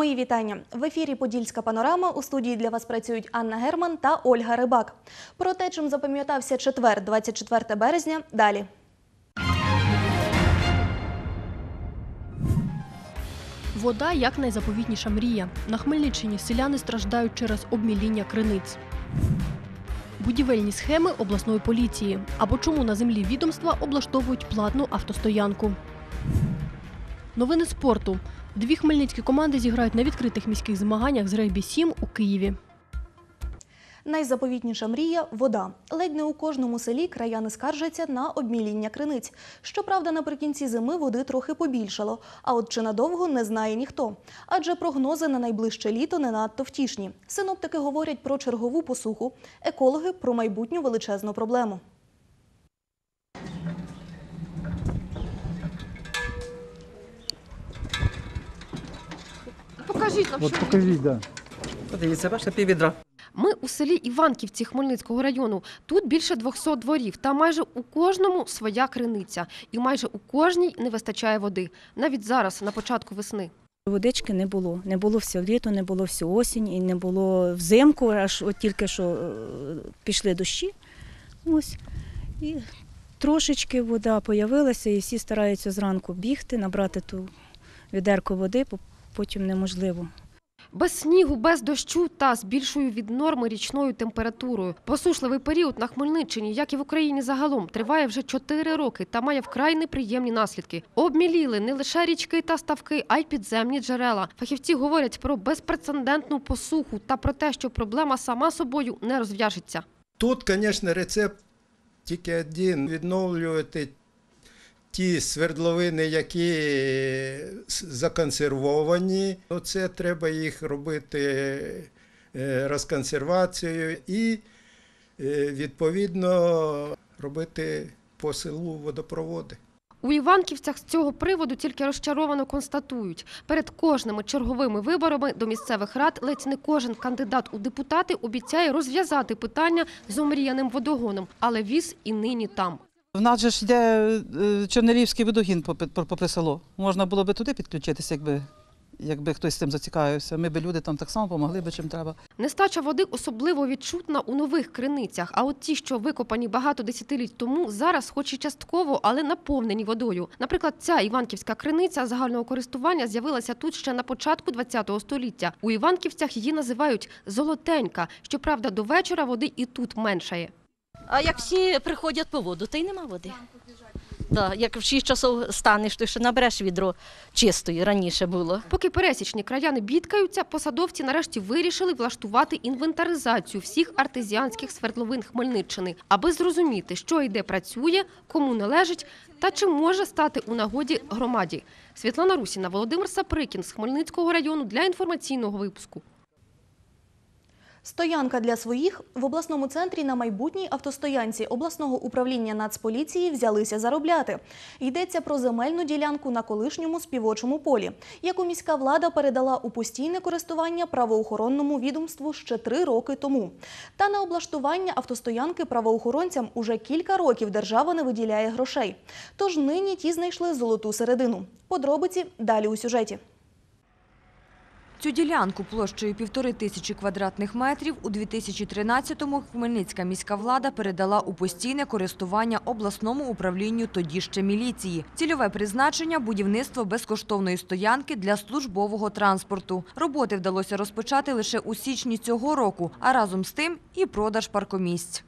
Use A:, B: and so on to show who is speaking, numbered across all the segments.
A: Мої вітання. В ефірі «Подільська панорама». У студії для вас працюють Анна Герман та Ольга Рибак. Про те, чим запам'ятався четвер, 24 березня, далі.
B: Вода – як найзаповітніша мрія. На Хмельниччині селяни страждають через обміління криниць. Будівельні схеми обласної поліції. Або чому на землі відомства облаштовують платну автостоянку. Новини спорту. Дві хмельницькі команди зіграють на відкритих міських змаганнях з регбі-7 у Києві.
A: Найзаповітніша мрія – вода. Ледь не у кожному селі краяни скаржаться на обміління криниць. Щоправда, наприкінці зими води трохи побільшало. А от чи надовго – не знає ніхто. Адже прогнози на найближче літо не надто втішні. Синоптики говорять про чергову посуху, екологи – про майбутню величезну проблему.
C: Покажіть нам, що
D: покажіть, так.
C: Подивіться, бачите, піввідра.
B: Ми у селі Іванківці Хмельницького району. Тут більше 200 дворів, та майже у кожному своя криниця. І майже у кожній не вистачає води. Навіть зараз, на початку весни.
E: Водички не було. Не було все літо, не було всю осінь, і не було взимку, аж от тільки що пішли дощі. Ось. І трошечки вода з'явилася, і всі стараються зранку бігти, набрати ту відерку води, потім неможливо.
B: Без снігу, без дощу та з більшою від норми річною температурою. Посушливий період на Хмельниччині, як і в Україні загалом, триває вже 4 роки та має вкрай неприємні наслідки. Обміліли не лише річки та ставки, а й підземні джерела. Фахівці говорять про безпрецедентну посуху та про те, що проблема сама собою не розв'яжеться.
F: Тут, звісно, рецепт тільки один – відновлювати ті свердловини, які законсервовані. Це треба їх робити розконсервацією і, відповідно, робити по селу водопроводи.
B: У Іванківцях з цього приводу тільки розчаровано констатують. Перед кожними черговими виборами до місцевих рад ледь не кожен кандидат у депутати обіцяє розв'язати питання з омріяним водогоном. Але віз і нині там.
G: В нас же ж йде Чорнолівський водогін попри село. Можна було б туди підключитися, якби хтось з цим зацікавився. Ми б люди там так само допомогли б, чим треба.
B: Нестача води особливо відчутна у нових криницях. А от ті, що викопані багато десятиліть тому, зараз хоч і частково, але наповнені водою. Наприклад, ця іванківська криниця загального користування з'явилася тут ще на початку ХХ століття. У Іванківцях її називають «золотенька». Щоправда, до вечора води і тут меншає.
H: А як всі приходять по воду, то й нема води. Так, як в 6 часов станеш, то ще набереш відро чистої, раніше було.
B: Поки пересічні краяни бідкаються, посадовці нарешті вирішили влаштувати інвентаризацію всіх артезіанських свердловин Хмельниччини, аби зрозуміти, що і де працює, кому належить та чи може стати у нагоді громаді. Світлана Русіна, Володимир Саприкін з Хмельницького району для інформаційного випуску.
A: Стоянка для своїх в обласному центрі на майбутній автостоянці обласного управління Нацполіції взялися заробляти. Йдеться про земельну ділянку на колишньому співочому полі, яку міська влада передала у постійне користування правоохоронному відомству ще 3 роки тому. Та на облаштування автостоянки правоохоронцям уже кілька років держава не виділяє грошей. Тож нині ті знайшли золоту середину. Подробиці далі у сюжеті.
I: Цю ділянку площею 1500 квадратних метрів у 2013-му Хмельницька міська влада передала у постійне користування обласному управлінню тоді ще міліції. Цільове призначення – будівництво безкоштовної стоянки для службового транспорту. Роботи вдалося розпочати лише у січні цього року, а разом з тим і продаж паркомісць.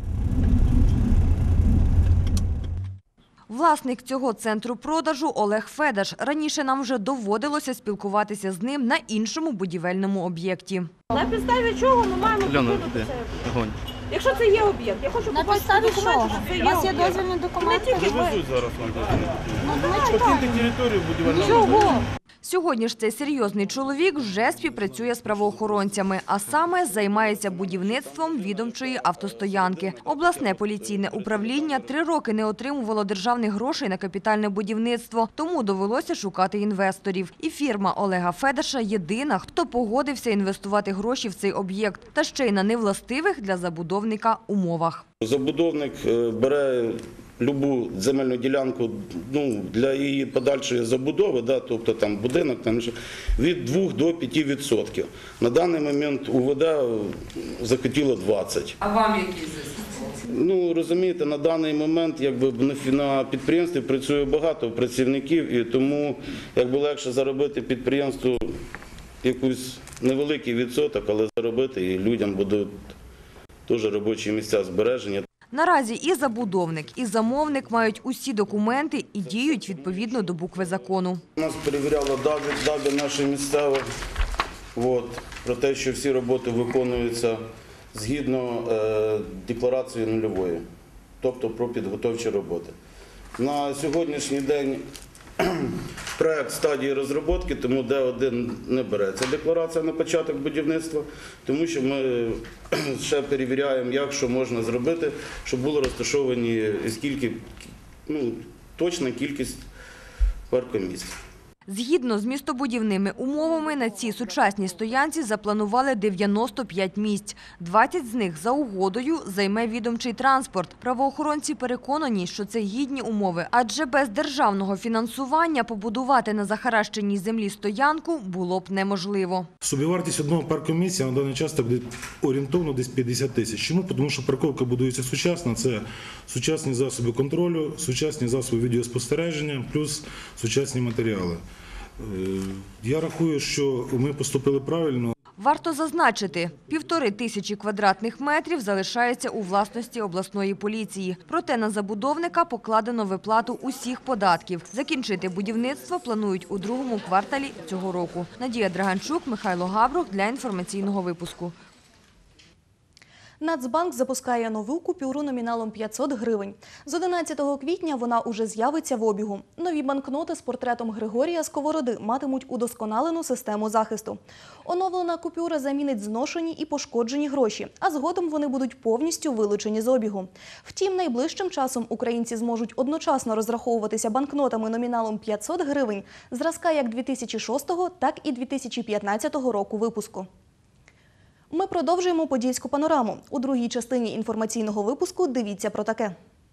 I: Власник цього центру продажу Олег Федаш. Раніше нам вже доводилося спілкуватися з ним на іншому будівельному об'єкті.
J: На підставі чого ми маємо покинути цей об'єкт? Якщо це є об'єкт, я хочу побачити документи, що це є об'єкт. У вас є дозвільні документи?
D: Везуть зараз вам дозвільні. Покиньте територію будівельного.
I: Чого? Сьогодні ж цей серйозний чоловік вже співпрацює з правоохоронцями, а саме займається будівництвом відомчої автостоянки. Обласне поліційне управління 3 роки не отримувало державних грошей на капітальне будівництво, тому довелося шукати інвесторів. І фірма Олега Федаша єдина, хто погодився інвестувати гроші в цей об'єкт, та ще й на невластивих для забудовника умовах.
K: Забудовник бере любу земельну ділянку для її подальшої забудови, тобто там будинок, від 2 до 5%. На даний момент УВД захотіло 20%.
I: А вам які зиск?
K: Розумієте, на даний момент на підприємстві працює багато працівників, і тому легше заробити підприємству якийсь невеликий відсоток, але заробити, і людям будуть теж робочі місця збережені.
I: Наразі і забудовник, і замовник мають усі документи і діють відповідно до букви закону.
K: Нас перевіряла ДАБІ наша місцева про те, що всі роботи виконуються згідно декларації нульової, тобто про підготовчі роботи. На сьогоднішній день проект стадії розробки, тому Д1 не береться декларація на початок будівництва, тому що ми ще перевіряємо, що можна зробити, щоб було розташовані точна кількість паркомісць.
I: Згідно з містобудівними умовами, на цій сучасній стоянці запланували 95 місць. 20 з них за угодою займе відомчий транспорт. Правоохоронці переконані, що це гідні умови, адже без державного фінансування побудувати на захаращеній землі стоянку було б неможливо.
D: Собівартість одного паркомісця на даний час орієнтовно десь 50 тисяч. Чому? Тому що парковка будується сучасна, це сучасні засоби контролю, сучасні засоби відеоспостереження, плюс сучасні матеріали. Я рахую, що ми поступили правильно.
I: Варто зазначити, 1500 квадратних метрів залишається у власності обласної поліції. Проте на забудовника покладено виплату усіх податків. Закінчити будівництво планують у другому кварталі цього року. Надія Драганчук, Михайло Гаврух для інформаційного випуску.
A: Нацбанк запускає нову купюру номіналом 500 гривень. З 11 квітня вона уже з'явиться в обігу. Нові банкноти з портретом Григорія Сковороди матимуть удосконалену систему захисту. Оновлена купюра замінить зношені і пошкоджені гроші, а згодом вони будуть повністю вилучені з обігу. Втім, найближчим часом українці зможуть одночасно розраховуватися банкнотами номіналом 500 гривень, зразка як 2006, так і 2015 року випуску. Ми продовжуємо Подільську панораму. У другій частині інформаційного випуску дивіться про таке.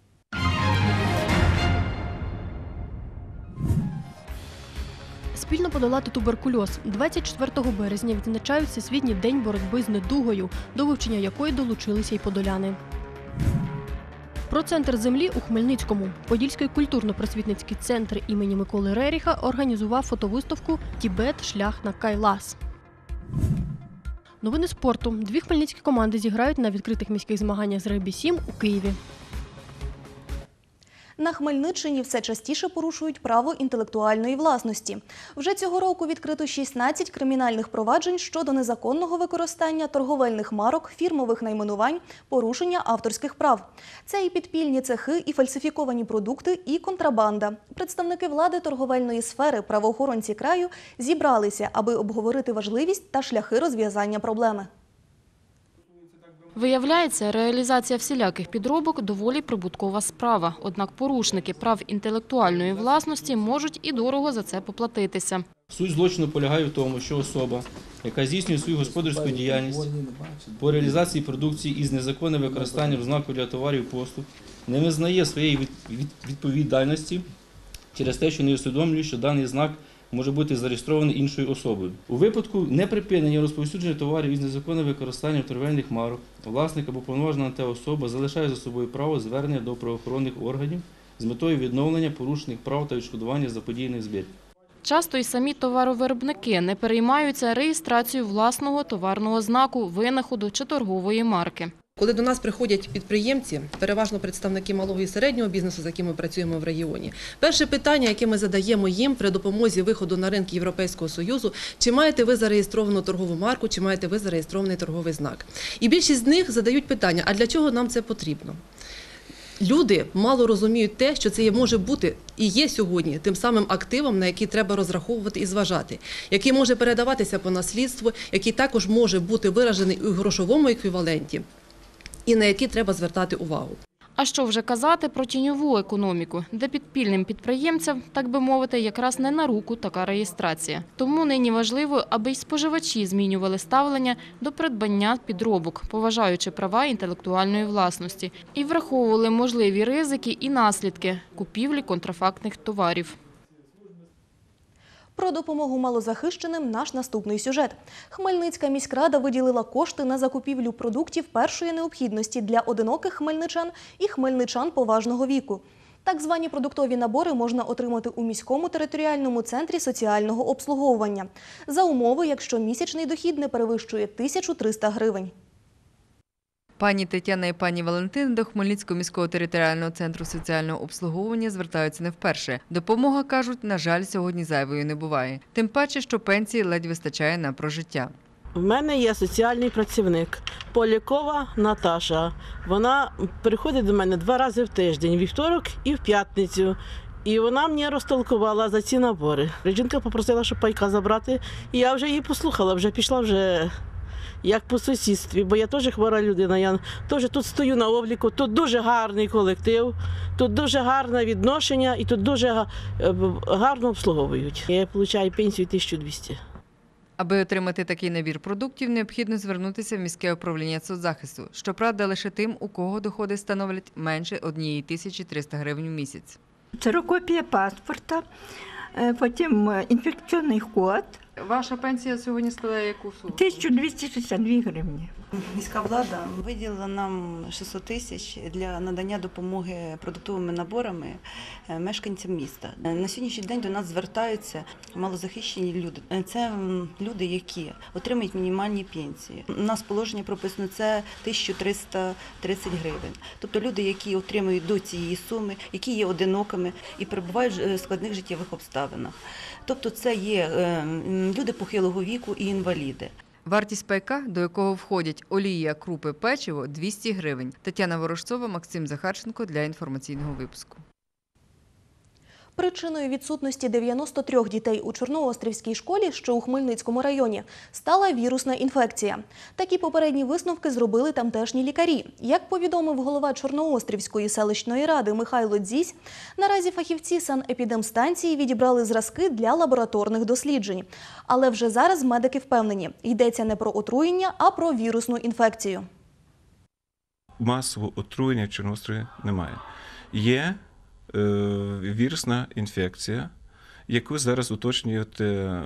B: Спільно подолати туберкульоз. 24 березня відзначають Всесвітній день боротьби з недугою, до вивчення якої долучилися й подоляни. Про центр землі у Хмельницькому. Подільський культурно-просвітницький центр імені Миколи Реріха організував фотовиставку «Тібет. Шлях на Кайлас». Новини спорту. Дві хмельницькі команди зіграють на відкритих міських змаганнях з регбі-7 у Києві.
A: На Хмельниччині все частіше порушують право інтелектуальної власності. Вже цього року відкрито 16 кримінальних проваджень щодо незаконного використання торговельних марок, фірмових найменувань, порушення авторських прав. Це і підпільні цехи, і фальсифіковані продукти, і контрабанда. Представники влади торговельної сфери, правоохоронці краю зібралися, аби обговорити важливість та шляхи розв'язання проблеми.
L: Виявляється, реалізація всіляких підробок – доволі прибуткова справа. Однак порушники прав інтелектуальної власності можуть і дорого за це поплатитися.
M: Суть злочину полягає в тому, що особа, яка здійснює свою господарську діяльність по реалізації продукції із незаконним використанням знаку для товарів і послуг, не визнає своєї відповідальності через те, що не усвідомлює, що даний знак може бути зареєстрований іншою особою. У випадку неприпинення розповсюдження товарів із незаконним використанням торговельних марок, власник або повноважена на те особа залишає за собою право звернення до правоохоронних органів з метою відновлення порушених прав та відшкодування заподіяних збитків.
L: Часто й самі товаровиробники не переймаються реєстрацією власного товарного знаку, винаходу чи торгової марки.
N: Коли до нас приходять підприємці, переважно представники малого і середнього бізнесу, з якими ми працюємо в регіоні, перше питання, яке ми задаємо їм при допомозі виходу на ринки Європейського Союзу, чи маєте ви зареєстровану торгову марку, чи маєте ви зареєстрований торговий знак. І більшість з них задають питання, а для чого нам це потрібно? Люди мало розуміють те, що це може бути і є сьогодні тим самим активом, на який треба розраховувати і зважати, який може передаватися по наслідству, який також може бути виражений у грошовому еквіваленті, і на які треба звертати увагу.
L: А що вже казати про тіньову економіку, де підпільним підприємцям, так би мовити, якраз не на руку така реєстрація. Тому нині важливо, аби й споживачі змінювали ставлення до придбання підробок, поважаючи права інтелектуальної власності, і враховували можливі ризики і наслідки купівлі контрафактних товарів.
A: Про допомогу малозахищеним наш наступний сюжет. Хмельницька міськрада виділила кошти на закупівлю продуктів першої необхідності для одиноких хмельничан і хмельничан поважного віку. Так звані продуктові набори можна отримати у міському територіальному центрі соціального обслуговування за умови, якщо місячний дохід не перевищує 1300 гривень.
I: Пані Тетяна і пані Валентина до Хмельницького міського територіального центру соціального обслуговування звертаються не вперше. Допомога, кажуть, на жаль, сьогодні зайвою не буває. Тим паче, що пенсії ледь вистачає на прожиття.
O: В мене є соціальний працівник Полякова Наташа. Вона приходить до мене 2 рази в тиждень, вівторок і в п'ятницю. І вона мені розтолкувала за ці набори. Жінка попросила, щоб пайка забрати, і я вже її послухала, вже пішла вже як по сусідстві, бо я теж хвора людина, я теж тут стою на обліку, тут дуже гарний колектив, тут дуже гарне відношення і тут дуже гарно обслуговують. Я отримую пенсію 1200.
I: Аби отримати такий набір продуктів, необхідно звернутися в міське управління соцзахисту. Щоправда, лише тим, у кого доходи становлять менше 1300 гривень в місяць.
P: Ксерокопія паспорта, потім інфекційний код.
I: Ваша пенсія сьогодні складає яку суму?
P: 1262 гривні.
Q: Міська влада виділила нам 600 тисяч для надання допомоги продуктовими наборами мешканцям міста. На сьогоднішній день до нас звертаються малозахищені люди. Це люди, які отримують мінімальні пенсії. У нас положення прописано, це 1330 гривень. Тобто люди, які отримують до цієї суми, які є одинокими і перебувають в складних життєвих обставинах. Тобто це є люди похилого віку і інваліди. Вартість пайка, до якого входять олія, крупи, печиво – 200 гривень. Тетяна Ворожцова, Максим Захарченко для інформаційного випуску.
A: Причиною відсутності 93 дітей у Чорноострівській школі, що у Хмельницькому районі, стала вірусна інфекція. Такі попередні висновки зробили тамтешні лікарі. Як повідомив голова Чорноострівської селищної ради Михайло Дзісь, наразі фахівці санепідемстанції відібрали зразки для лабораторних досліджень. Але вже зараз медики впевнені, йдеться не про отруєння, а про вірусну інфекцію.
R: Масового отруєння в Чорноострові немає. Є вірусна інфекція, яку зараз уточнюють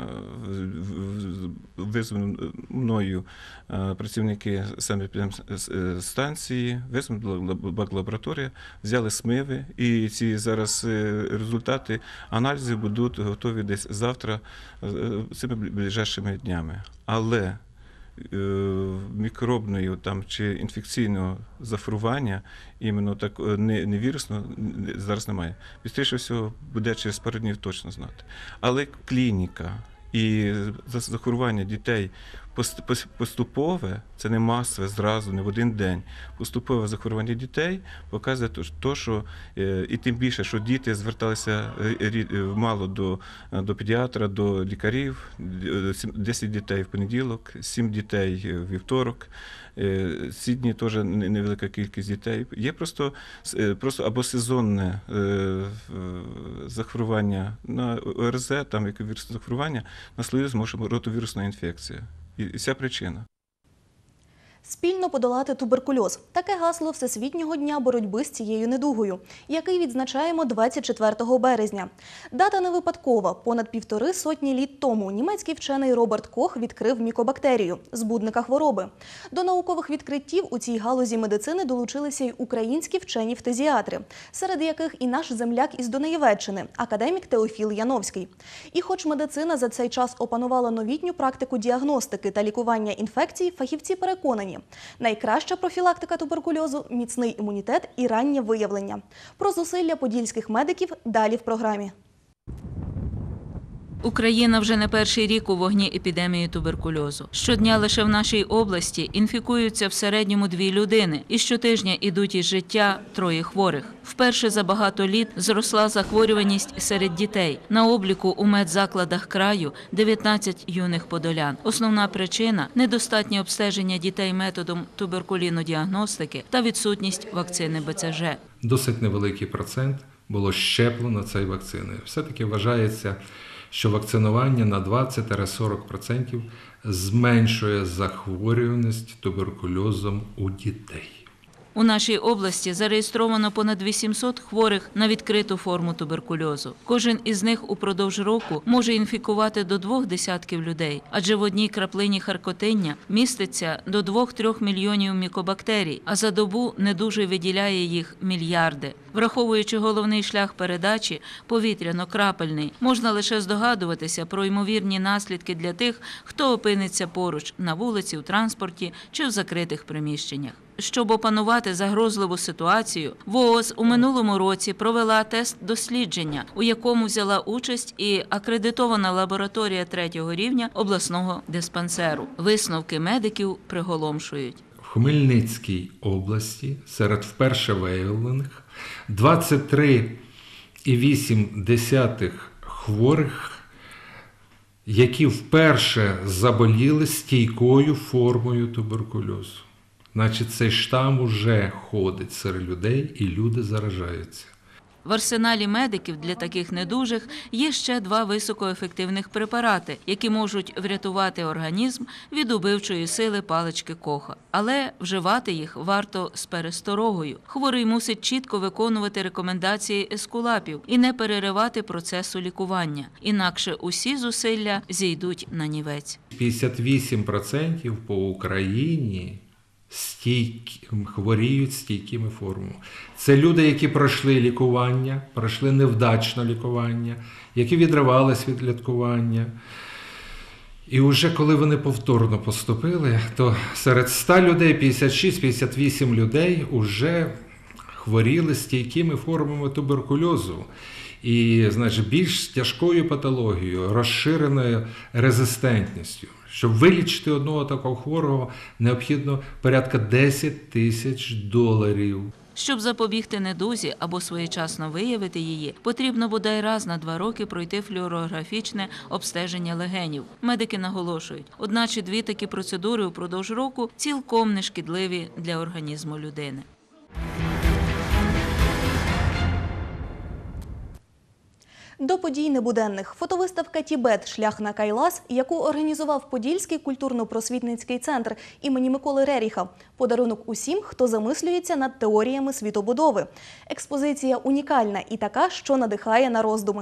R: визвані мною працівники санепідемстанції, визвана лабораторія, взяли смиви, і ці зараз результати аналізів будуть готові десь завтра, цими ближайшими днями. Але мікробної чи інфекційного захворювання, іменно так не вірусного, зараз немає. Більше всього буде через пару днів точно знати. Але клініка і захворювання дітей поступове, це не масове зразу, не в один день. Поступове захворювання дітей показує те, що, і тим більше, що діти зверталися мало до педіатра, до лікарів, 10 дітей в понеділок, 7 дітей в вівторок, ці дні теж невелика кількість дітей. Є просто або сезонне захворювання на ОРЗ, там яке вірусне захворювання, на слід може ротовірусна інфекція. І ця причина.
A: Спільно подолати туберкульоз. Таке гасло Всесвітнього дня боротьби з цією недугою, який відзначаємо 24 березня. Дата не випадкова. Понад 150 літ тому німецький вчений Роберт Кох відкрив мікобактерію – збудника хвороби. До наукових відкриттів у цій галузі медицини долучилися й українські вчені-фтезіатри, серед яких і наш земляк із Донецьчини – академік Теофіл Яновський. І хоч медицина за цей час опанувала новітню практику діагностики та лікування інфекцій, фахівці переконані, найкраща профілактика туберкульозу – міцний імунітет і раннє виявлення. Про зусилля подільських медиків далі в програмі.
S: Україна вже не перший рік у вогні епідемії туберкульозу. Щодня лише в нашій області інфікуються в середньому 2 людини. І щотижня ідуть із життя 3 хворих. Вперше за багато літ зросла захворюваність серед дітей. На обліку у медзакладах краю 19 юних подолян. Основна причина – недостатнє обстеження дітей методом туберкулінодіагностики та відсутність вакцини БЦЖ.
T: Досить невеликий процент було щеплено цією вакциною. Все-таки вважається, що вакцинування на 20-40% зменшує захворюваність туберкульозом у дітей.
S: У нашій області зареєстровано понад 800 хворих на відкриту форму туберкульозу. Кожен із них упродовж року може інфікувати до 2 десятків людей, адже в одній краплині харкотиння міститься до 2-3 мільйонів мікобактерій, а за добу недужий виділяє їх мільярди. Враховуючи головний шлях передачі – повітряно-крапельний, можна лише здогадуватися про ймовірні наслідки для тих, хто опиниться поруч на вулиці, у транспорті чи в закритих приміщеннях. Щоб опанувати загрозливу ситуацію, ВООЗ у минулому році провела тест-дослідження, у якому взяла участь і акредитована лабораторія 3-го рівня обласного диспансеру. Висновки медиків приголомшують.
T: В Хмельницькій області серед вперше виявлених 23,8 хворих, які вперше заболіли стійкою формою туберкульозу. Значить, цей штам уже ходить серед людей і люди заражаються.
S: В арсеналі медиків для таких недужих є ще 2 високоефективних препарати, які можуть врятувати організм від убивчої сили палички Коха. Але вживати їх варто з пересторогою. Хворий мусить чітко виконувати рекомендації ескулапів і не переривати процесу лікування. Інакше усі зусилля зійдуть на нівець.
T: 58% по Україні хворіють стійкими формами. Це люди, які пройшли лікування, пройшли невдачне лікування, які відривались від лікування. І вже коли вони повторно поступили, то серед 100 людей 56-58 людей вже хворіли стійкими формами туберкульозу. І, значить, більш тяжкою патологією, розширеною резистентністю. Щоб вилічити одного такого хворого, необхідно порядка $10 000.
S: Щоб запобігти недузі або своєчасно виявити її, потрібно бодай раз на 2 роки пройти флюорографічне обстеження легенів. Медики наголошують, 1 чи 2 такі процедури упродовж року цілком нешкідливі для організму людини.
A: До подій небуденних. Фотовиставка «Тібет. Шлях на Кайлас», яку організував Подільський культурно-просвітницький центр імені Миколи Реріха. Подарунок усім, хто замислюється над теоріями світобудови. Експозиція унікальна і така, що надихає на роздуми.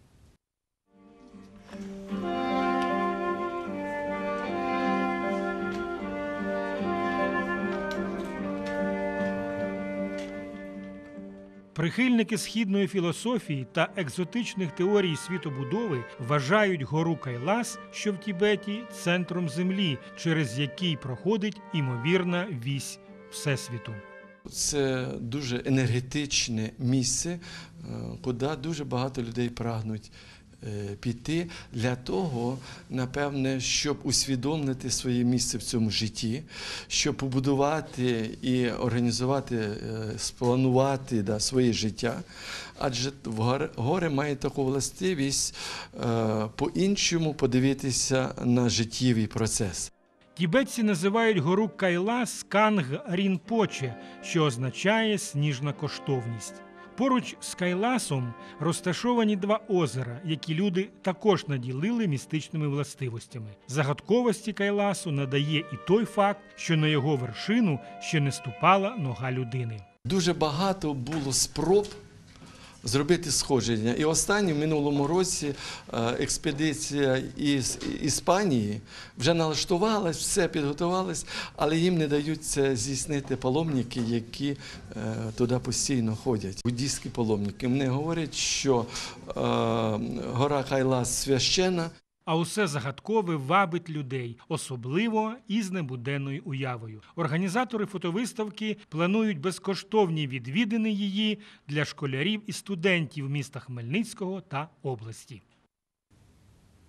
U: Прихильники східної філософії та екзотичних теорій світобудови вважають гору Кайлас, що в Тібеті, центром землі, через який проходить імовірна вісь Всесвіту.
V: Це дуже енергетичне місце, куди дуже багато людей прагнуть піти для того, напевне, щоб усвідомити своє місце в цьому житті, щоб побудувати і організувати, спланувати своє життя. Адже гори мають таку властивість по-іншому подивитися на життєвий процес.
U: Тібетці називають гору Кайлас Канг-Рінпоче, що означає «сніжна коштовність». Поруч з Кайласом розташовані 2 озера, які люди також наділили містичними властивостями. Загадковості Кайласу надає і той факт, що на його вершину ще не ступала нога людини.
V: Дуже багато було спроб зробити сходження. І останнє в минулому році експедиція із Іспанії вже налаштувалась, все підготувалось, але їм не дають це здійснити паломники, які туди постійно ходять. Буддійські паломники. Вони говорять, що гора Кайлас священна.
U: А усе загадкове вабить людей, особливо із небуденною уявою. Організатори фотовиставки планують безкоштовні відвідини її для школярів і студентів міста Хмельницького та області.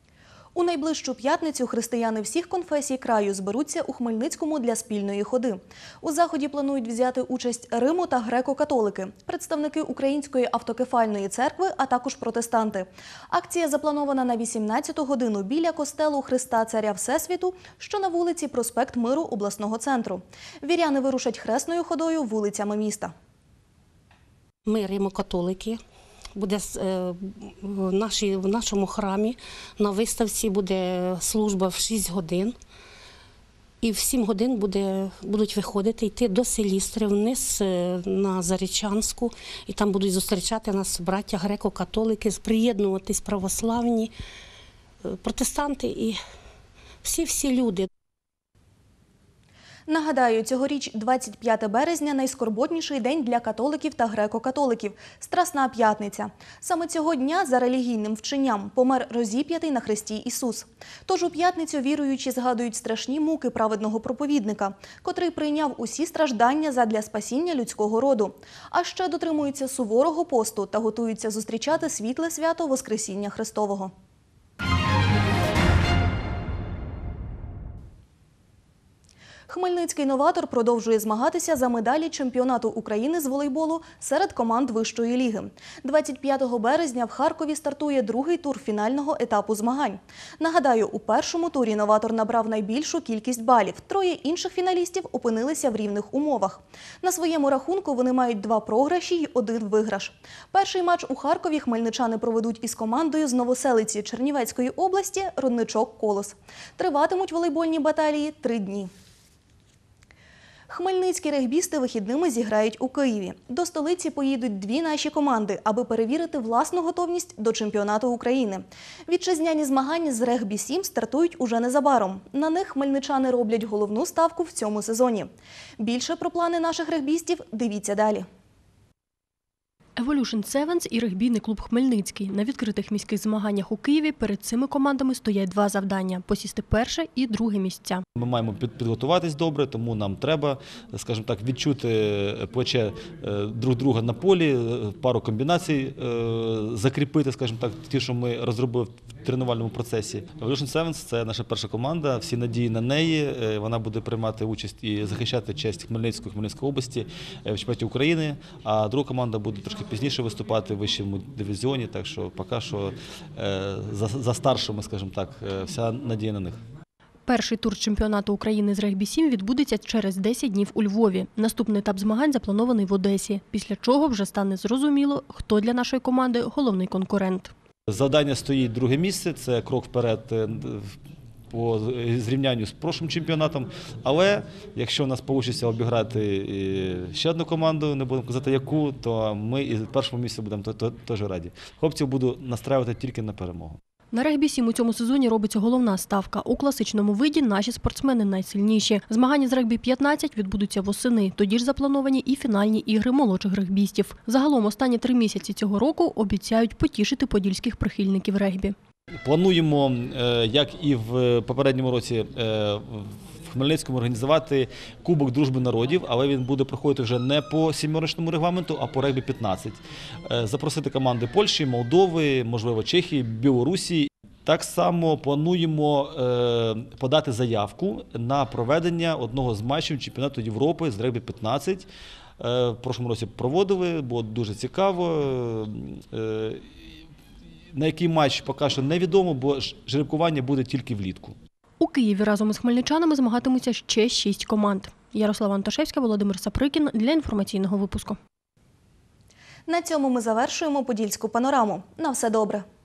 A: У найближчу п'ятницю християни всіх конфесій краю зберуться у Хмельницькому для спільної ходи. У заході планують взяти участь Римо та греко-католики, представники Української автокефальної церкви, а також протестанти. Акція запланована на 18-ту годину біля костелу Христа Царя Всесвіту, що на вулиці Проспект Миру обласного центру. Віряни вирушать хресною ходою вулицями міста.
C: Ми римо-католики. Буде в нашому храмі на виставці буде служба в 6 годин. І в 7 годин будуть виходити, йти до Селістри, вниз на Зарічанську. І там будуть зустрічати нас браття греко-католики, приєднуватись православні, протестанти і всі люди.
A: Нагадаю, цьогоріч 25 березня – найскорботніший день для католиків та греко-католиків – Страсна п'ятниця. Саме цього дня за релігійним вченням помер розіп'ятий на хресті Ісус. Тож у п'ятницю віруючі згадують страшні муки праведного проповідника, котрий прийняв усі страждання задля спасіння людського роду. А ще дотримуються суворого посту та готуються зустрічати світле свято Воскресіння Христового. Хмельницький новатор продовжує змагатися за медалі чемпіонату України з волейболу серед команд вищої ліги. 25 березня в Харкові стартує другий тур фінального етапу змагань. Нагадаю, у першому турі новатор набрав найбільшу кількість балів. 3 інших фіналістів опинилися в рівних умовах. На своєму рахунку вони мають 2 програші й 1 виграш. Перший матч у Харкові хмельничани проведуть із командою з Новоселиці Чернівецької області «Родничок Колос». Триватимуть волейбольні баталії 3 дні. Хмельницькі регбісти вихідними зіграють у Києві. До столиці поїдуть 2 наші команди, аби перевірити власну готовність до чемпіонату України. Вітчизняні змагання з регбі-7 стартують уже незабаром. На них хмельничани роблять головну ставку в цьому сезоні. Більше про плани наших регбістів дивіться далі.
B: Evolution Sevens і регбійний клуб «Хмельницький». На відкритих міських змаганнях у Києві перед цими командами стоять 2 завдання – посісти перше і друге місця.
E: Ми маємо підготуватись добре, тому нам треба, скажімо так, відчути плече друг друга на полі, пару комбінацій закріпити, скажімо так, ті, що ми розробили в тренувальному процесі. Evolution Sevens – це наша перша команда, всі надії на неї. Вона буде приймати участь і захищати честь Хмельницької області в чемпіонаті України, а друга команда буде трошки пізніше виступати в вищому дивізіоні, так що поки що за старшими, скажімо так, вся надія на них.
B: Перший тур чемпіонату України з регбі-7 відбудеться через 10 днів у Львові. Наступний етап змагань запланований в Одесі, після чого вже стане зрозуміло, хто для нашої команди головний конкурент.
E: Завдання стоїть друге місце, це крок вперед по зрівнянню з прошлим чемпіонатом, але якщо у нас вийде обіграти ще одну команду, не будемо казати яку, то ми і в першому місці будемо теж раді. Хлопців буду настраювати тільки на перемогу.
B: На регбі-7 у цьому сезоні робиться головна ставка. У класичному виді наші спортсмени найсильніші. Змагання з регбі-15 відбудуться восени. Тоді ж заплановані і фінальні ігри молодших регбістів. Загалом останні 3 місяці цього року обіцяють потішити подільських прихильників регбі.
E: Плануємо, як і в попередньому році, в Хмельницькому організувати Кубок дружби народів, але він буде проходити вже не по 7-річному регламенту, а по регбі-15. Запросити команди Польщі, Молдови, можливо, Чехії, Білорусі. Так само плануємо подати заявку на проведення одного з матчів чемпіонату Європи з регбі-15. В прошлому році проводили, було дуже цікаво. На який матч поки що невідомо, бо жеребкування буде тільки влітку.
B: У Києві разом із хмельничанами змагатимуться ще 6 команд. Ярослава Антошевська, Володимир Саприкін для інформаційного випуску.
A: На цьому ми завершуємо подільську панораму. На все добре.